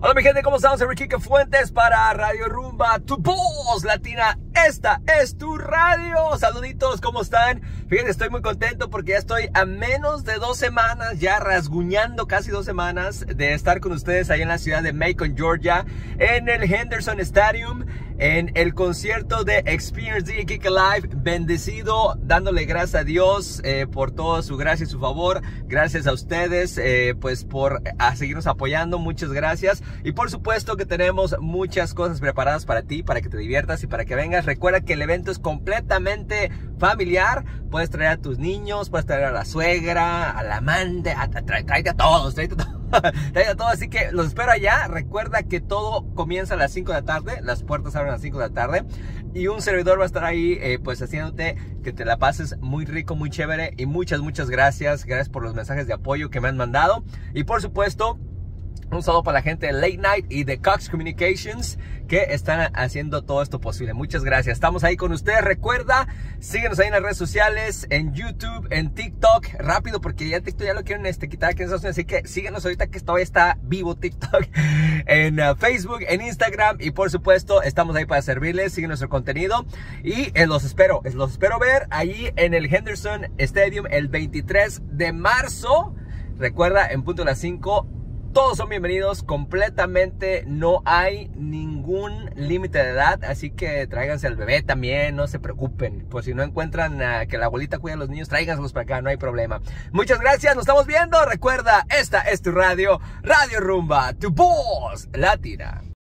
Hola mi gente, ¿cómo estamos? Soy Enrique Fuentes para Radio Rumba, tu voz latina. Esta es tu radio. Saluditos, ¿cómo están? Fíjense, estoy muy contento porque ya estoy a menos de 2 semanas, ya rasguñando casi 2 semanas de estar con ustedes ahí en la ciudad de Macon, Georgia, en el Henderson Stadium, en el concierto de Experience DJ Kick Alive. Bendecido, dándole gracias a Dios por toda su gracia y su favor. Gracias a ustedes pues por seguirnos apoyando. Muchas gracias. Y por supuesto que tenemos muchas cosas preparadas para ti, para que te diviertas y para que vengas. Recuerda que el evento es completamente familiar. Puedes traer a tus niños, puedes traer a la suegra, a la amante, tráete a todos, tráete a todos. Así que los espero allá. Recuerda que todo comienza a las 5 de la tarde. Las puertas abren a las 5 de la tarde. Y un servidor va a estar ahí pues haciéndote que te la pases muy rico, muy chévere. Y muchas gracias. Gracias por los mensajes de apoyo que me han mandado. Y por supuesto, un saludo para la gente de Late Night y de Cox Communications que están haciendo todo esto posible. Muchas gracias. Estamos ahí con ustedes. Recuerda, síguenos ahí en las redes sociales, en YouTube, en TikTok. Rápido, porque ya TikTok ya lo quieren quitar aquí en Estados Unidos. Así que síguenos ahorita que todavía está vivo TikTok. En Facebook, en Instagram. Y por supuesto, estamos ahí para servirles. Sigue nuestro contenido. Y los espero ver ahí en el Henderson Stadium el 23 de marzo. Recuerda, en punto de las 5. Todos son bienvenidos completamente, no hay ningún límite de edad, así que tráiganse al bebé también, no se preocupen. Pues si no encuentran que la abuelita cuida a los niños, tráiganselos para acá, no hay problema. Muchas gracias, nos estamos viendo. Recuerda, esta es tu radio, Radio Rumba, tu voz latina.